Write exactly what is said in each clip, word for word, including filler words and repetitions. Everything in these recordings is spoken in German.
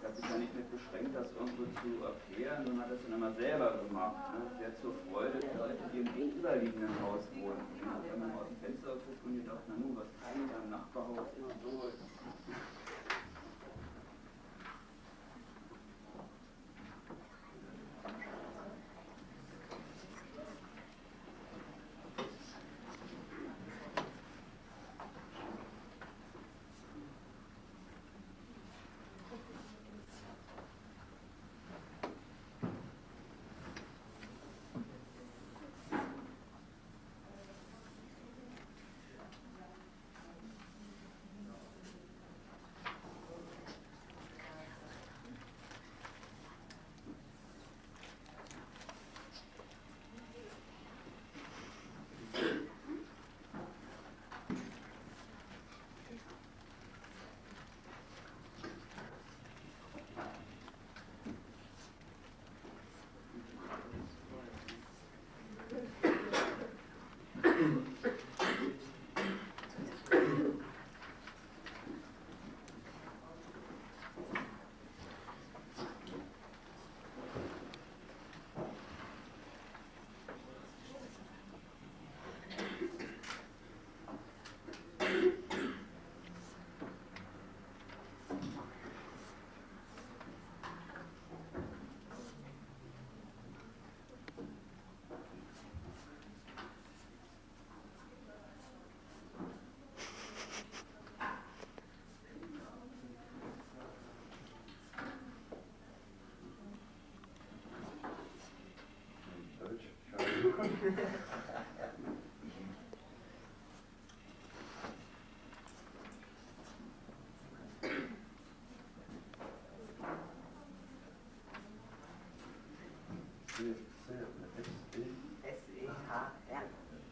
hat sich ja nicht mit beschränkt, das irgendwo zu erklären, sondern hat das dann immer selber gemacht. Ne? Sehr zur Freude der Leute, die im gegenüberliegenden Haus wohnen. Ja, wenn man aus dem Fenster guckt und gedacht, na nun, was kann da im Nachbarhaus immer so? S E H R.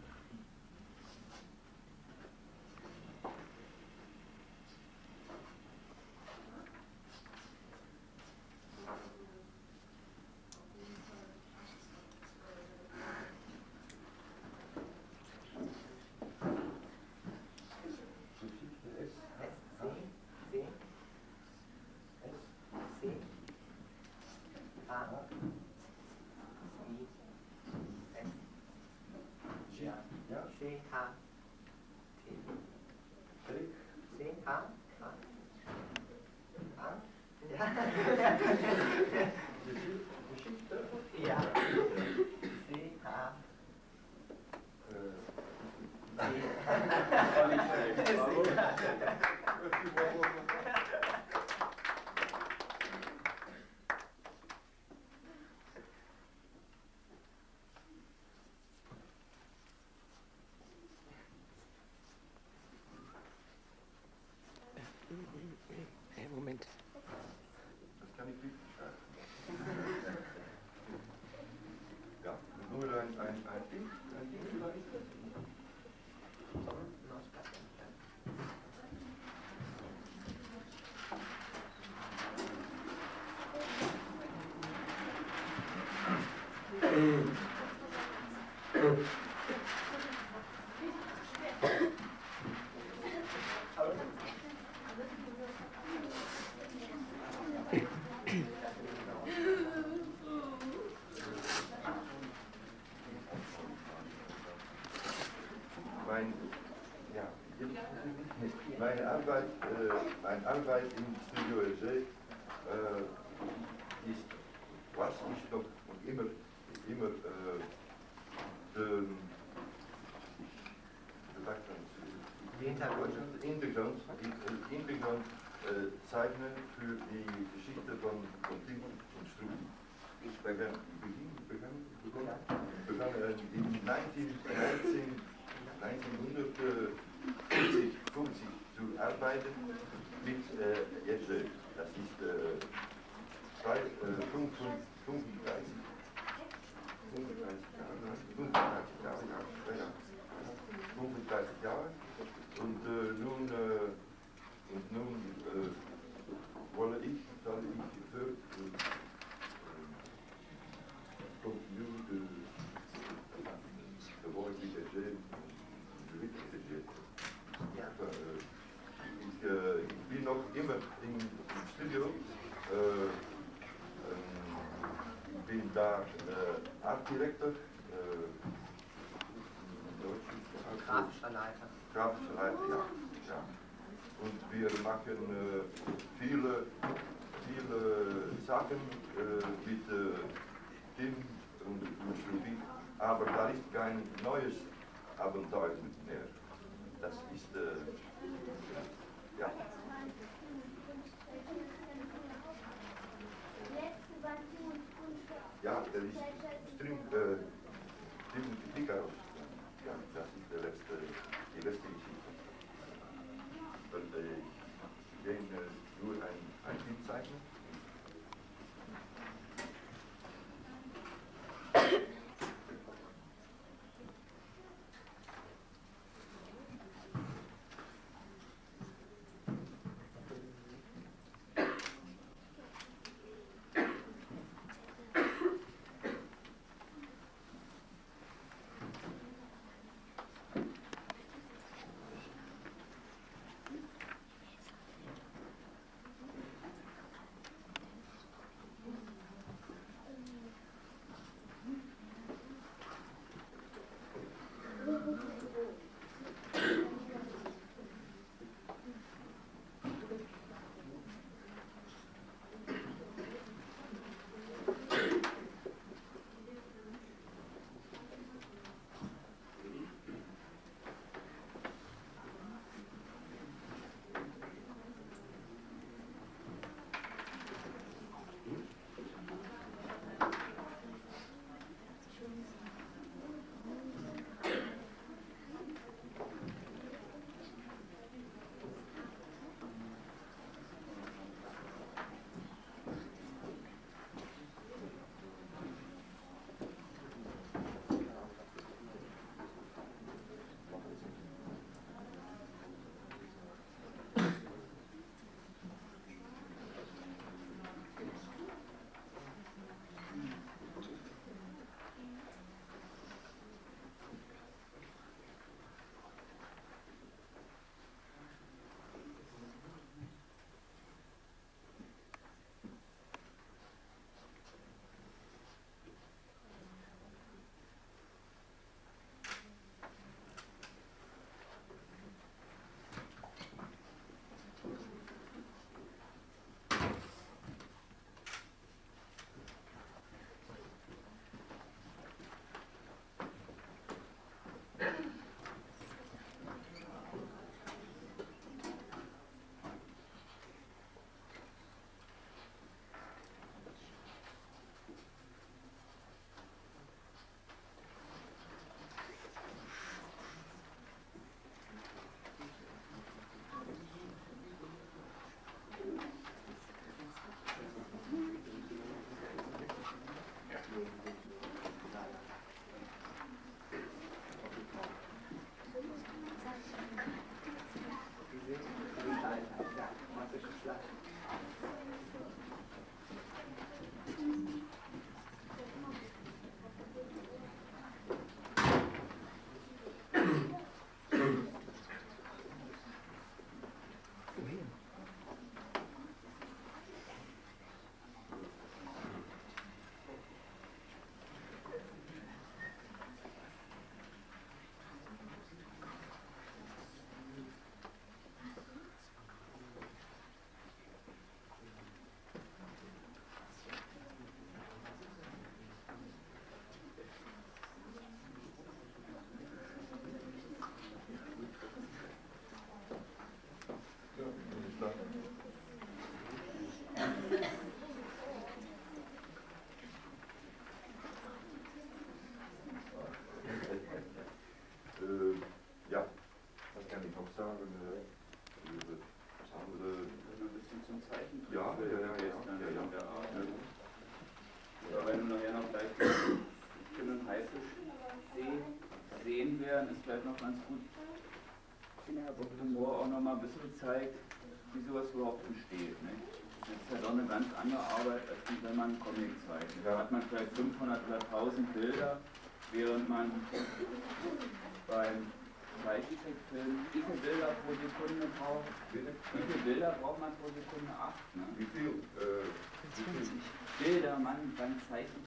Moment. Das kann ich nicht schreiben. Ja, nur ein, ein, ein Ding, ein Ding vielleicht. Mein, ja, meine Arbeit, äh, meine Arbeit im Studio Hergé äh, ist, was ich noch und immer, immer äh, den Hintergrund, Hintergrund, Hintergrund äh, zeichnen für die Geschichte von, von Tim und Struve. Ich begann, begann, begann, begann äh, in neunzehnhundertfünfzig zu arbeiten mit äh, Hergé. Das ist äh, zwei, äh, fünfunddreißig, fünfunddreißig Jahre, fünfunddreißig Jahre, ja, ja, fünfunddreißig Jahre. Und äh, nun, äh, und nun äh, wolle ich, soll ich für äh, continue de, de voir qui Hergé, de lui Hergé. Ja, äh, ich, äh, ich bin noch immer im, im Studio äh, ähm, bin da äh, Art Director, äh, Grafischer Leiter. Grafischer Leiter, ja. ja. Und wir machen äh, viele, viele Sachen äh, mit äh, Tim und, und Sylvie, aber da ist kein neues Abenteuer mehr. Das ist, äh, ja. Ja, das ist String, äh, Tim Icarus. Ja, das ist der letzte, die letzte Geschichte. Und äh, ich will äh, nur ein, ein Film zeichnen. Ist vielleicht noch ganz gut, Bob de Moor auch noch mal ein bisschen zeigt, wie sowas überhaupt entsteht. Ne? Das ist ja doch eine ganz andere Arbeit, als wenn man Comic zeichnet. Da hat man vielleicht fünfhundert oder tausend Bilder, während man beim Zeichentrickfilm, wie viele Bilder pro Sekunde braucht? Wie viele Bilder braucht man pro Sekunde? Acht. Ne? Wie viel? Äh wie viel Bilder man beim Zeichnen